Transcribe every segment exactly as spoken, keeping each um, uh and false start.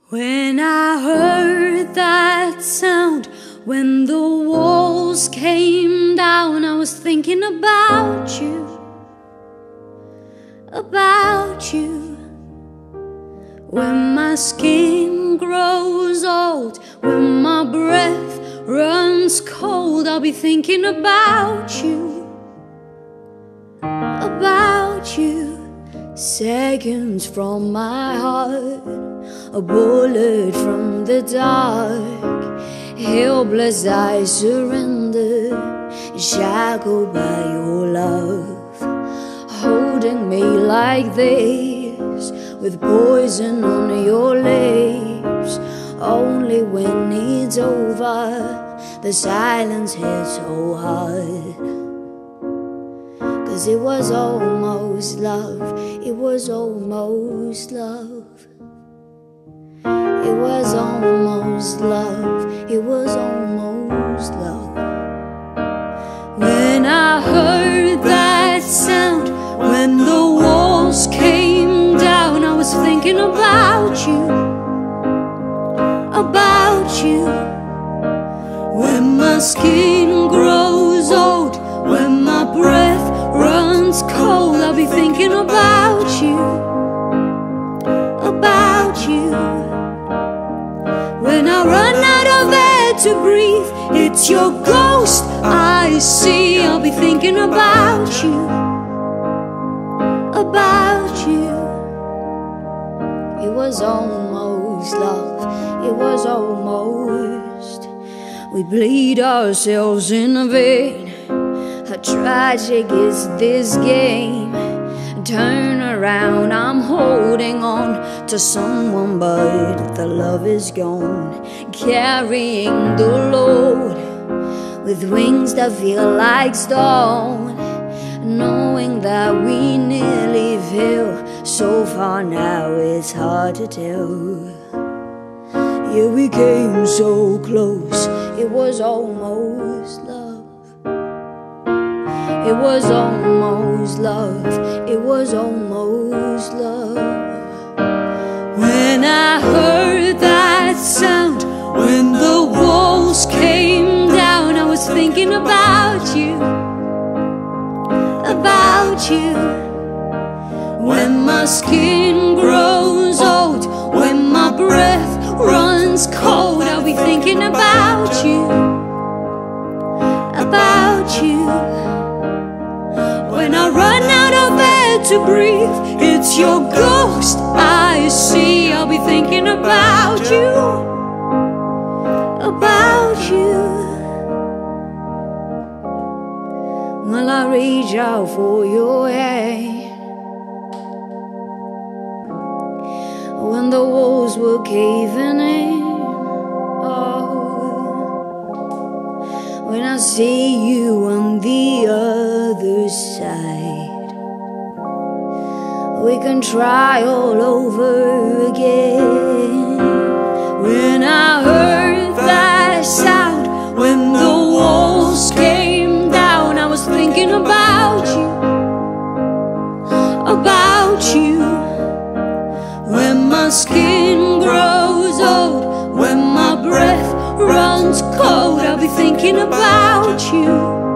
When I heard that sound, when the walls came down, I was thinking about you, about you. When my skin grows old, when my breath runs cold, I'll be thinking about you, about you. Seconds from my heart, a bullet from the dark. Helpless I surrender, shackled by your love. Holding me like this, with poison on your lips. Only when it's over, the silence hits so hard. Cause it was almost love, it was almost love. It was almost love, it was almost love. When I heard that sound, when the walls came down, I was thinking about you, about you. When my skin grows old, when my breath runs cold, I'll be thinking about you, about you. When I run out of air to breathe, it's your ghost I see. I'll be thinking about you, about you. It was almost love, it was almost. We bleed ourselves in vain. How tragic is this game? Turn around, I'm holding on to someone, but the love is gone. Carrying the load with wings that feel like stone, knowing that we nearly fell so far now, it's hard to tell. Yeah, we came so close, it was almost love. It was almost love, it was almost love. When I heard that sound, when the walls came down, I was thinking about you, about you. When my skin grows old, when my breath runs cold, I'll be thinking about you, about you. When I run out of air to breathe, it's your ghost I see. I'll be thinking about you, about you. Well, I reach out for your hand when the walls were caving in. Oh, when I see you on the other side, we can try all over again. When I heard that sound, when the walls came down, I was thinking about you, about you. When my skin grows old, when my breath runs cold, I'll be thinking about you,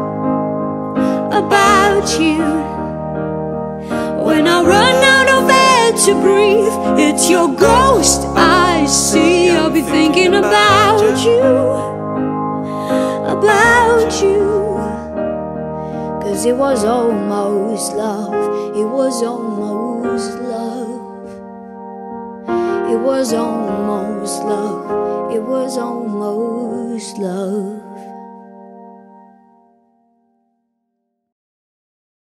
about you. When I run out of air to breathe, it's your ghost I see. I'll be thinking about you, about you. Cause it was almost love, it was almost love. It was almost love, it was almost love.